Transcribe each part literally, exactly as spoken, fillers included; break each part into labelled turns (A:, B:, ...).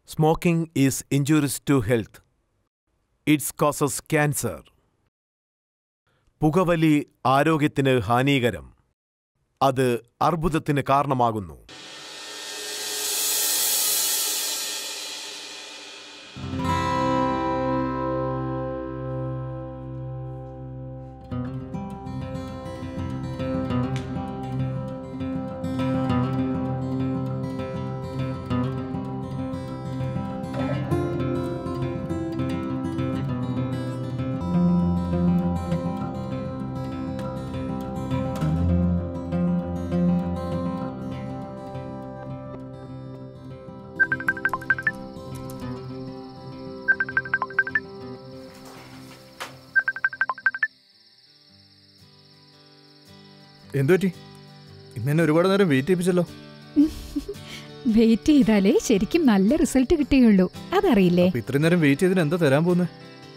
A: Smoking is injurious to health. It causes cancer. പുകവലി ആരോഗ്യത്തിന് ഹാനികരം. അത് അർബുദത്തിന് കാരണമാകുന്നു.
B: എന്തുപറ്റി? ഇന്നെ ഒരുപാട് നേരം വെയിറ്റ് ചെയ്യിപ്പിച്ചല്ലോ.
C: വെയിറ്റ് ചെയ്താലേ ശരിക്കും നല്ല റിസൾട്ട് കിട്ടുകയുള്ളൂ. അതറിയില്ലേ?
B: ഇത്രയും നേരം വെയിറ്റ് ചെയ്തിന് എന്താ തരാൻ പോകുന്നത്?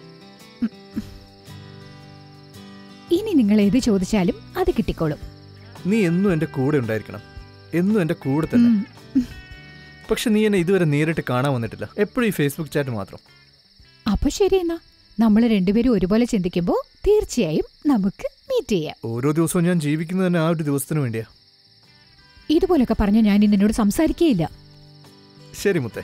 C: ഇനി നിങ്ങൾ ഏത് ചോദിച്ചാലും അത് കിട്ടിക്കോളും.
B: നീ എന്നും എന്റെ കൂടെ ഉണ്ടായിരിക്കണം, എന്നും എന്റെ കൂടെ തന്നെ. പക്ഷെ നീ എന്നെ ഇതുവരെ നേരിട്ട് കാണാൻ വന്നിട്ടില്ല, എപ്പോഴും ഈ ഫേസ്ബുക്ക് ചാറ്റ് മാത്രം.
C: അപ്പൊ ശരി, എന്നാ നമ്മൾ രണ്ടുപേരും ഒരുപോലെ ചിന്തിക്കുമ്പോ തീർച്ചയായും നമുക്ക് മീറ്റ് ചെയ്യാം.
B: ഓരോ ദിവസവും ഞാൻ ജീവിക്കുന്നത് തന്നെ ആ ഒരു ദിവസത്തിന് വേണ്ടിയാ.
C: ഇതുപോലൊക്കെ പറഞ്ഞ ഞാൻ നിന്നോട് സംസാരിക്കേയില്ല.
B: ശരി മുത്തേ.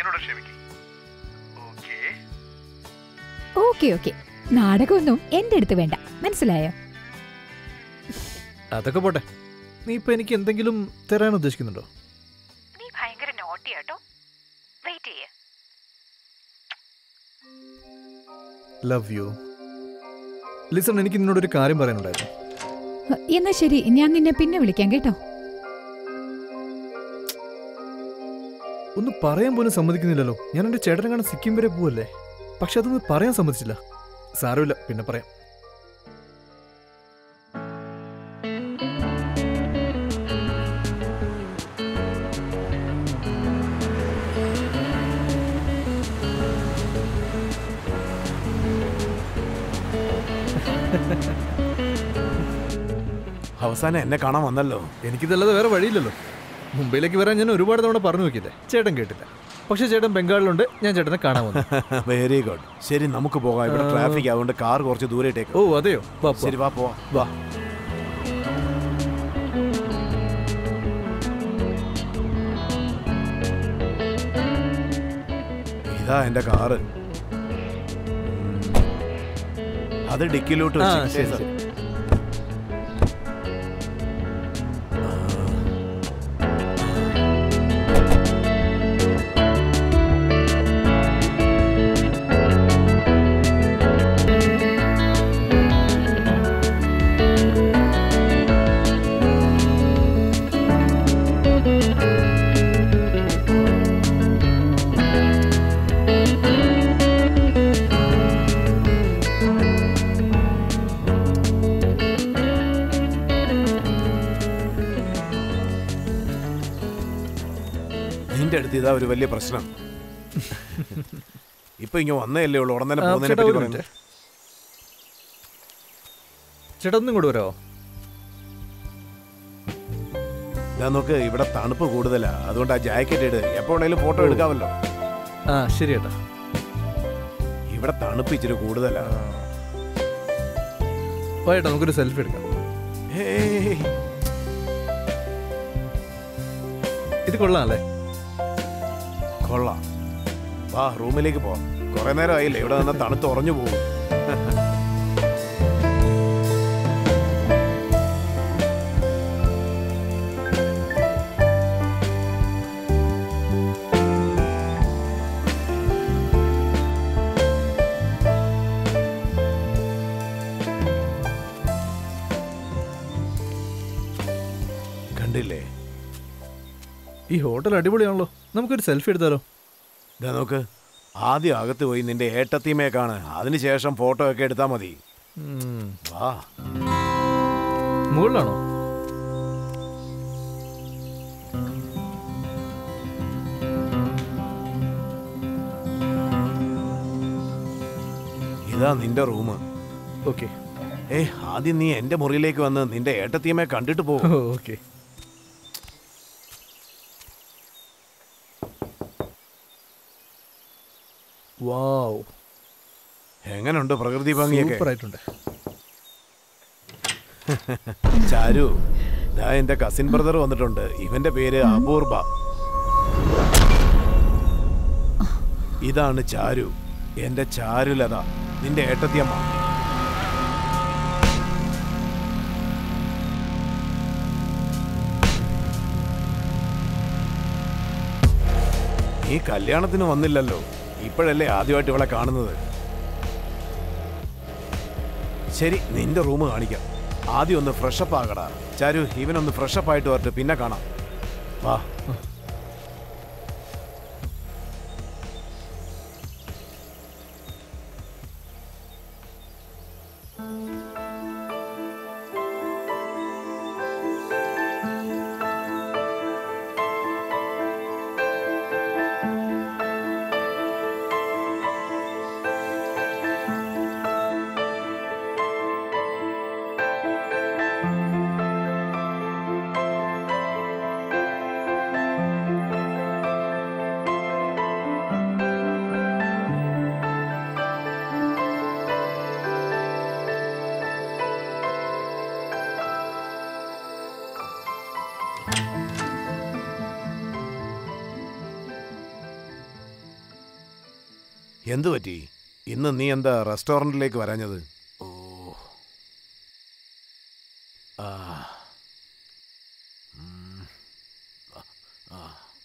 C: ഓക്കെ ഓക്കെ, നാടകമൊന്നും എന്റെ അടുത്ത് വേണ്ട, മനസ്സിലായോ?
B: അതൊക്കെ പോട്ടെ, നീ ഇപ്പൊ എനിക്ക് എന്തെങ്കിലും തരാൻ ഉദ്ദേശിക്കുന്നുണ്ടോ?
C: നീ ഭയങ്കര നോട്ടിയാട്ടോ. വെയിറ്റ് ചെയ്യ്.
B: Love you. ലിസൺ, എനിക്ക് നിന്നോടൊരു കാര്യം പറയാനുണ്ടായിരുന്നു.
C: എന്നാ ശരി, ഞാൻ നിന്നെ പിന്നെ വിളിക്കാം കേട്ടോ.
B: ഒന്ന് പറയാൻ പോലും സമ്മതിക്കുന്നില്ലല്ലോ. ഞാൻ എന്റെ ചേട്ടനെ കാണാൻ സിക്കിം വരെ പോവല്ലേ, പക്ഷെ അതൊന്നും പറയാൻ സമ്മതിച്ചില്ല. സാരമില്ല, പിന്നെ പറയാം.
A: അവസാനം എന്നെ കാണാൻ വന്നല്ലോ.
B: എനിക്കിതല്ലാതെ വേറെ വഴിയില്ലല്ലോ. മുംബൈയിലേക്ക് വരാൻ ഞാൻ ഒരുപാട് തവണ പറഞ്ഞു നോക്കിയില്ലേ, ചേട്ടൻ കേട്ടില്ല. പക്ഷെ ചേട്ടൻ ബംഗാളിലുണ്ട്, ഞാൻ ചേട്ടനെ കാണാൻ വന്നു.
A: Very good. ശരി, നമുക്ക് പോകാം. ഇവിടെ ട്രാഫിക് ആയതുകൊണ്ട് കാർ കുറച്ച് ദൂരേട്ടേക്ക്.
B: ഓ അതെയോ?
A: ശരി, വാ പോവാം. വാ. ഇതാ എന്റെ കാറ്. അത് ഡിക്കിലോട്ട് വെച്ച്. നിന്റെ അടുത്ത് ഇതാ ഒരു വലിയ പ്രശ്നം. ഇപ്പൊ ഇങ്ങ വന്നല്ലേ ഉള്ളു, ഉടനെ പോകുന്നതിനെ.
B: ചേട്ടാ ഒന്നും കൂടെ വരാമോ?
A: ഞാൻ നോക്ക്, ഇവിടെ തണുപ്പ് കൂടുതലാ, അതുകൊണ്ട് ആ ജാക്കറ്റ് ഇട്. എപ്പോ വേണേലും ഫോട്ടോ എടുക്കാമല്ലോ.
B: ആ ശരി ചേട്ടാ.
A: ഇവിടെ തണുപ്പ് ഇച്ചിരി കൂടുതലാ.
B: ചേട്ടാ നമുക്കൊരു സെൽഫി എടുക്കാം. ഇത് കൊള്ളാമല്ലേ?
A: കൊള്ളാം. വാ, റൂമിലേക്ക് പോവാം. കുറെ നേരം ആയില്ലേ ഇവിടെ നിന്ന്, തണുത്ത് ഉറഞ്ഞു പോകും. കണ്ടില്ലേ,
B: ഈ ഹോട്ടൽ അടിപൊളിയാണല്ലോ. നമുക്കൊരു സെൽഫി എടുത്താലോ?
A: ഇതാ നോക്ക്, ആദ്യം അകത്ത് പോയി നിന്റെ ഏട്ടത്തിമയെ കാണ്, അതിനുശേഷം ഫോട്ടോ ഒക്കെ എടുത്താ മതി. വാ.
B: മുകളിലാണോ?
A: ഇതാ നിന്റെ റൂം.
B: ഓക്കെ.
A: ഏ ആദ്യം നീ എന്റെ മുറിയിലേക്ക് വന്ന് നിന്റെ ഏട്ടത്തിയമ്മയെ കണ്ടിട്ട് പോകും.
B: ഓക്കെ. വാവ്,
A: എങ്ങനെയുണ്ട് പ്രകൃതി ഭംഗിയൊക്കെ?
B: സൂപ്പറായിട്ടുണ്ട്.
A: ചാരു, ദാ എന്റെ കസിൻ ബ്രദർ വന്നിട്ടുണ്ട്. ഇവന്റെ പേര് അപൂർവ. ഇതാണ് ചാരു, എന്റെ ചാരുലത, നിന്റെ ഏട്ടത്തിയമ്മ. നീ കല്യാണത്തിന് വന്നില്ലല്ലോ, ഇപ്പോഴല്ലേ ആദ്യമായിട്ട് ഇവളെ കാണുന്നത്. ശരി, നിന്റെ റൂം കാണിക്കാം. ആദ്യം ഒന്ന് ഫ്രഷപ്പ് ആകടാ. ചാരു, ഇവനൊന്ന് ഫ്രഷപ്പ് ആയിട്ട് വരട്ടെ, പിന്നെ കാണാം. വാ. എന്തു പറ്റി? ഇന്ന് നീ എന്താ റെസ്റ്റോറൻറ്റിലേക്ക് വരാഞ്ഞത്? ഓ ആ ഉം. ആ.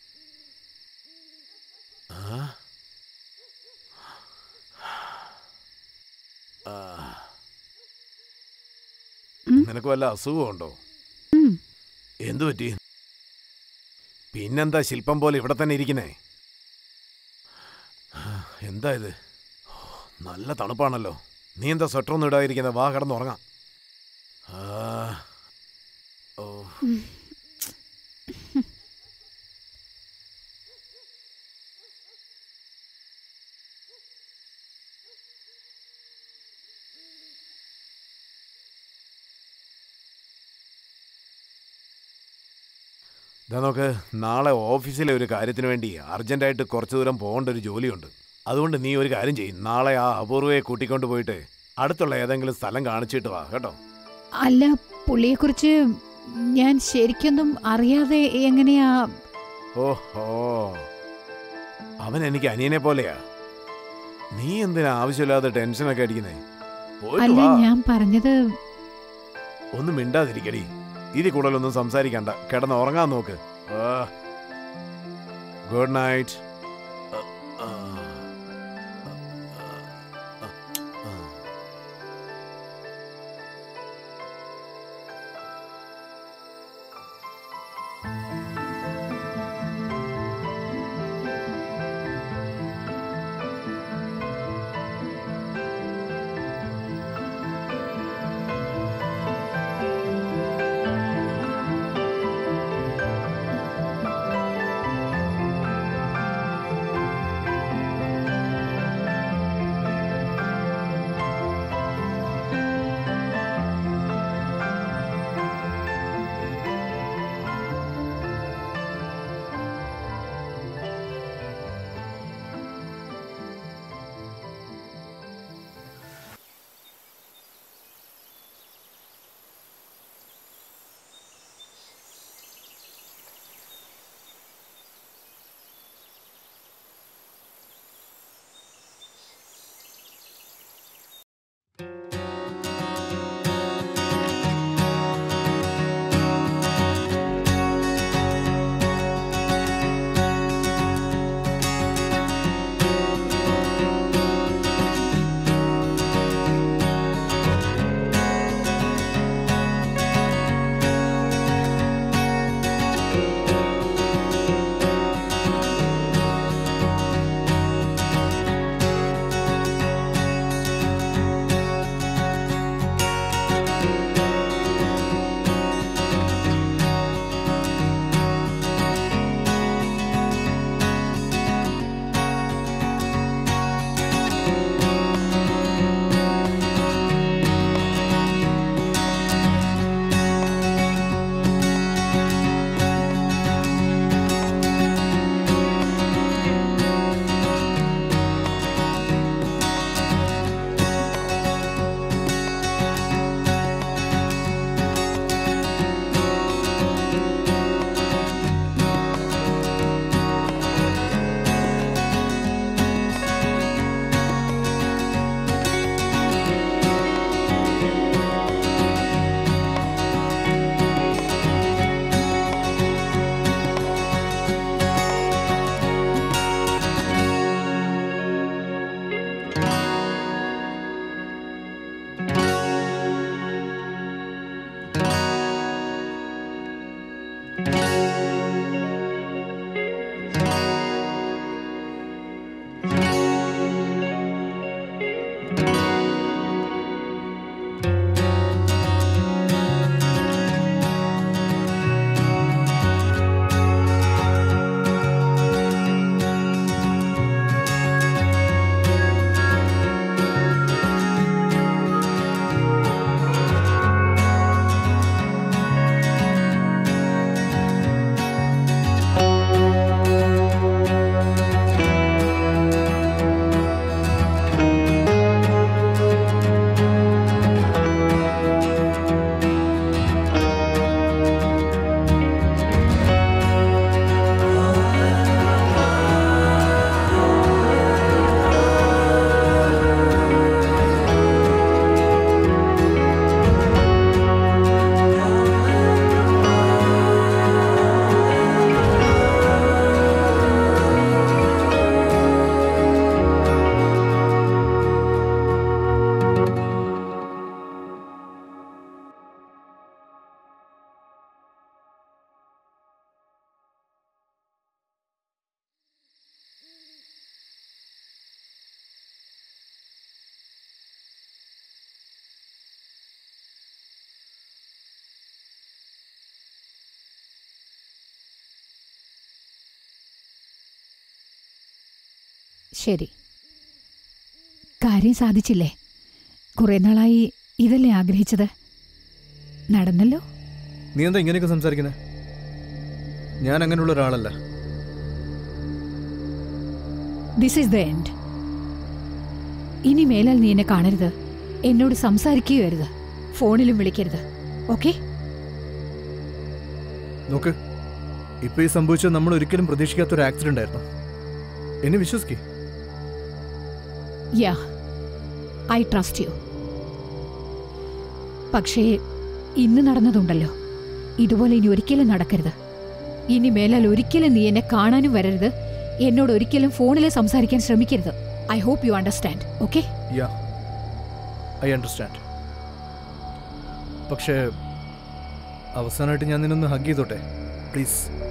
A: ആ. ആ. നിനക്ക് വല്ല അസുഖമുണ്ടോ? എന്തു പറ്റി? പിന്നെന്താ ശില്പം പോലെ ഇവിടെ തന്നെ ഇരിക്കുന്നേ? എന്താ ഇത്? നല്ല തണുപ്പാണല്ലോ. നീ എന്താ സ്വെറ്ററൊന്നും ഇടാതിരിക്കുന്നത്? വാ, കിടന്നുറങ്ങാം. ഓ ഇതാ നോക്ക്, നാളെ ഓഫീസിലെ ഒരു കാര്യത്തിന് വേണ്ടി അർജൻറ്റായിട്ട് കുറച്ച് ദൂരം പോകേണ്ട ഒരു ജോലിയുണ്ട്. അതുകൊണ്ട് നീ ഒരു കാര്യം ചെയ്യും, നാളെ ആ അപൂർവയെ കൂട്ടിക്കൊണ്ട് പോയിട്ട് അടുത്തുള്ള ഏതെങ്കിലും സ്ഥലം കാണിച്ചിട്ട് വാ കേട്ടോ.
C: അല്ല, പുള്ളിയെക്കുറിച്ച് ഞാൻ ശരിക്കൊന്നും അറിയാതെ എങ്ങനെയാ?
A: ഓഹോ, അവൻ എനിക്ക് അനിയനെ പോലെയാ. നീ എന്തിനാ ആവശ്യമില്ലാതെ ടെൻഷനൊക്കെ അടിക്കുന്നേ?
C: അല്ല, ഞാൻ പറഞ്ഞത്.
A: ഒന്നും മിണ്ടാതിരിക്കടി. ഇതിൽ കൂടുതലൊന്നും സംസാരിക്കണ്ട, കിടന്ന് ഉറങ്ങാൻ നോക്ക്. Good night.
C: ശരി. കാര്യം സാധിച്ചില്ലേ? കുറെ നാളായി ഇതല്ലേ ആഗ്രഹിച്ചത്? നടന്നല്ലോ.
B: നീ എന്താ ഇങ്ങനെയൊക്കെ സംസാരിക്കുന്നത്? ഞാൻ അങ്ങനെയുള്ള ഒരാളല്ല.
C: This is the end. ഇനി മേലാൽ നീ എന്നെ കാണരുത്, എന്നോട് സംസാരിക്കുകയോ അരുത്, ഫോണിലും വിളിക്കരുത്. ഓക്കെ?
B: നോക്ക്, ഇപ്പൊ ഈ സംഭവിച്ചത് നമ്മൾ ഒരിക്കലും പ്രതീക്ഷിക്കാത്ത ഒരു ആക്സിഡന്റ് ആയിരുന്നു. എന്നെ വിശ്വസിക്കേ.
C: Yeah, I trust you. പക്ഷേ ഇന്ന് നടന്നതുണ്ടല്ലോ, ഇതുപോലെ ഇനി ഒരിക്കലും നടക്കരുത്. ഇനി മേലാൽ ഒരിക്കലും നീ എന്നെ കാണാനും വരരുത്, എന്നോട് ഒരിക്കലും ഫോണിൽ സംസാരിക്കാൻ ശ്രമിക്കരുത്. I hope you understand. Okay?
B: Yeah, I understand. പക്ഷേ അവസാനമായിട്ട് ഞാൻ നിന്നൊന്ന് ഹഗ് ചെയ്തോട്ടെ പ്ലീസ്?